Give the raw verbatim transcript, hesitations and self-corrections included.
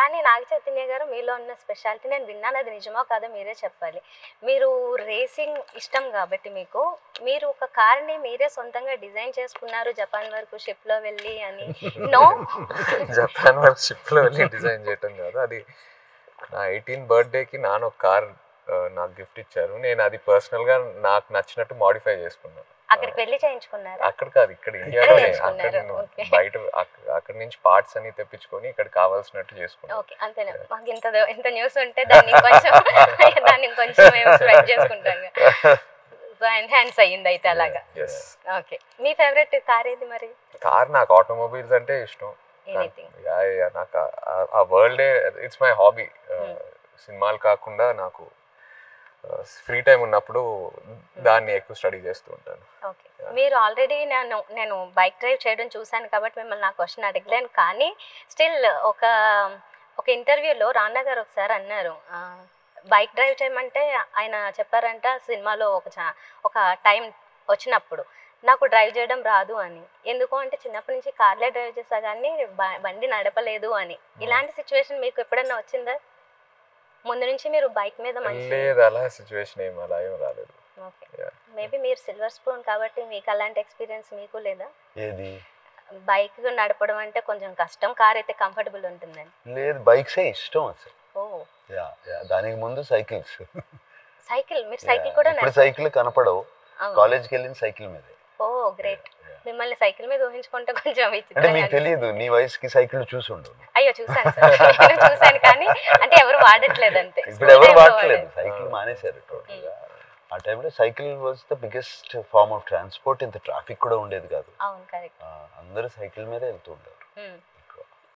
కానీ నాగ చైతన్య గారు మీలో ఉన్న స్పెషాలిటీ నేను విన్నాను, అది నిజమో కాదో మీరే చెప్పాలి. మీరు రేసింగ్ ఇష్టం కాబట్టి మీకు మీరు ఒక కార్ని మీరే సొంతంగా డిజైన్ చేసుకున్నారు జపాన్ వరకు షిప్లో వెళ్ళి అని. నో, జపాన్ వరకు షిప్లో వెళ్ళి డిజైన్ చేయటం కాదు, అది నా ఎయిటీన్ బర్త్డేకి నాన్న ఒక కార్ నాకు గిఫ్ట్ ఇచ్చారు. నేను అది పర్సనల్గా నాకు నచ్చినట్టు మాడిఫై చేసుకున్నాను. అక్కడికి వెళ్ళి చేయించుకున్నారు? అక్కడ కాదు, ఇక్కడ ఇండియాలోనే. అక్కడ బయట అక్కడ నుంచి పార్ట్స్ అన్ని తెప్పించుకొని ఇక్కడ కావాల్సినట్టు చేసుకున్నాను. ఓకే, అంతేనా? మాకు ఇంత ఇంత న్యూస్ ఉంటే దాన్ని కొంచెం దాన్ని కొంచెం స్ప్రెడ్ చేసుకుంటాం. సో ఎన్హాన్స్ అయ్యింది అయితే అలాగా. ఓకే, మీ ఫేవరెట్ కార్ ఏది మరి? కార్ నాకు ఆటోమొబైల్స్ అంటే ఇష్టం. ఎనీథింగ్ నాకు ఆ వరల్డే ఇట్స్ మై హాబీ. సినిమాలు కాకుండా నాకు ఫ్రీ టైం ఉన్నప్పుడు దాన్ని ఎక్కువ స్టడీ చేస్తూ ఉంటాను. ఓకే, మీరు ఆల్రెడీ నేను నేను బైక్ డ్రైవ్ చేయడం చూశాను కాబట్టి మిమ్మల్ని నా క్వశ్చన్ అడగలేను, కానీ స్టిల్ ఒక ఒక ఇంటర్వ్యూలో రానా గారు ఒకసారి అన్నారు, బైక్ డ్రైవ్ చేయమంటే ఆయన చెప్పారంట సినిమాలో ఒక ఒక టైం వచ్చినప్పుడు నాకు డ్రైవ్ చేయడం రాదు అని. ఎందుకు అంటే చిన్నప్పటి నుంచి కార్లే డ్రైవ్ చేసా కానీ బండి నడపలేదు అని. ఇలాంటి సిచ్యువేషన్ మీకు ఎప్పుడన్నా వచ్చిందా? ముందు నుంచి మీరు బైక్ మీద మంచి లేదు, అలా సిచ్యువేషన్ ఏం అలా ఏం రాలేదు. ఓకే, మేబీ మీరు సిల్వర్ స్పూన్ కాబట్టి మీకు అలాంటి ఎక్స్పీరియన్స్ మీకు లేదా? ఏది బైక్ నడపడం అంటే కొంచెం కష్టం, కార్ అయితే కంఫర్టబుల్ ఉంటుందని. లేదు, బైక్సే ఇష్టం అసలు. ఓ యా యా దానికి ముందు సైకిల్స్. సైకిల్ మీరు సైకిల్ కూడా ఇప్పుడు సైకిల్ కనపడవు, కాలేజ్కి వెళ్ళిన సైకిల్ మీద. ఓ గ్రేట్, మిమ్మల్ని సైకిల్ మీద ఊహించుకుంటే కొంచెం అంటే మీకు తెలియదు, నీ వయసుకి సైకిల్ చూసి ఉండవు. అయ్యో చూసాను సార్, నేను చూసాను కానీ అంటే ఎవరు వాడట్లేదు అంతే. ఇప్పుడు ఎవరు వాడట్లేదు, సైకిల్ మానేశారు టోటల్ గా. ఆ టైంలో cycle was the biggest form of transport. ఇంత ట్రాఫిక్ కూడా ఉండేది కాదు. అవును కరెక్ట్, అందరూ సైకిల్ మీద వెళ్తూ ఉంటారు.